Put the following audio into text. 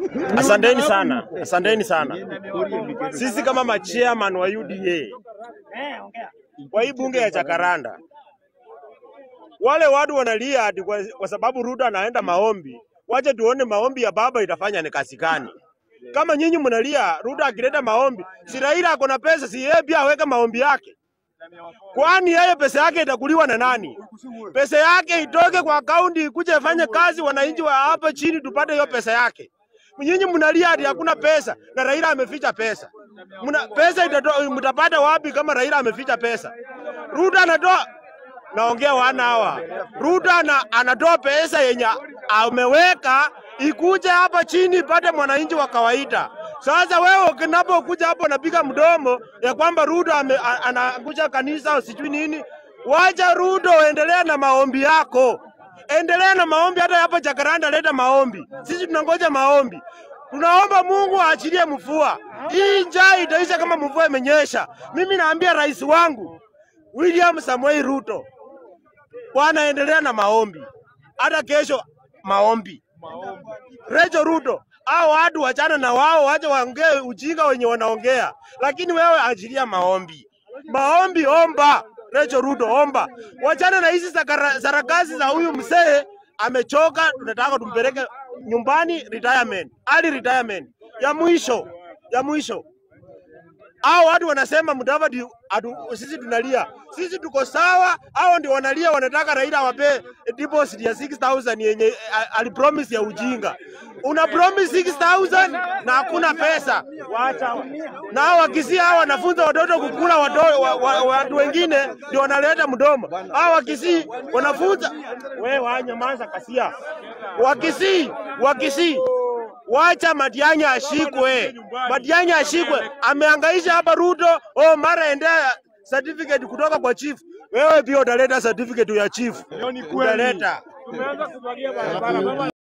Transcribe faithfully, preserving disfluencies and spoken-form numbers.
Asanteni sana, asanteni sana. Sisi kama machairman wa U D A kwa hii bunge ya Jakaranda, wale watu wanalia hadi kwa, kwa sababu Ruto anaenda maombi. Wacha tuone maombi ya baba itafanya ni kazi gani. Kama nyinyi mnalia Ruto akileta maombi, si Raila ako na pesa, si yeye pia aweke maombi yake? Kwani yeye pesa yake itakuliwa na nani? Pesa yake itoke kwa akaunti ikuje ifanye kazi, wananchi wa hapa chini tupate hiyo pesa yake. Nyinyi mnalia hadi hakuna pesa na Raila ameficha pesa. Muna, pesa itatoa mtapata wapi kama Raila ameficha pesa? Ruto anatoa, naongea wana hawa. Ruto ana, anatoa pesa yenye ameweka ikuje hapa chini ipate mwananchi wa kawaida. Sasa wewe ukinapokuja hapo unapiga mdomo ya kwamba Ruto anakuja kanisa sijui nini, wacha Ruto endelea na maombi yako. Endelea na maombi, hata hapa Jakaranda leta maombi. Sisi tunangoja maombi. Tunaomba Mungu aachilie mvua. Hii njaa itaisha kama mvua imenyesha. Mimi naambia rais wangu William Samoei Ruto, bwana endelea na maombi. Hata kesho maombi. Rejo Ruto, hao watu wachana na wao, waje waongee ujinga wenye wanaongea. Lakini wewe achilia maombi. Maombi omba. Rejo Ruto omba. Wachana na hizi sarakasi za huyu mzee, amechoka, tunataka tumpeleke nyumbani retirement, early retirement. Ya mwisho, ya mwisho. Hao watu wanasema Mudavadi sisi tunalia. Sisi tuko sawa, hao ndio wanalia, wanataka Raila wape deposit ya six thousand yenye alipromise ya ujinga. Una promise six thousand na hakuna pesa. Waacha. Na hao wakisia hao wanafunza watoto kukula watu wa, wa, watu wengine ndio wanaleta mdomo. Hao wakisi wanafunza wewe wanyamaza kasia. Wakisi, wakisi wacha Matiang'i ashikwe. Matiang'i ashikwe. Amehangaisha hapa Ruto, oh mara endea certificate kutoka kwa chief. Wewe pia utaleta certificate ya chief. Utaleta. Tumeanza kumwagia barabara.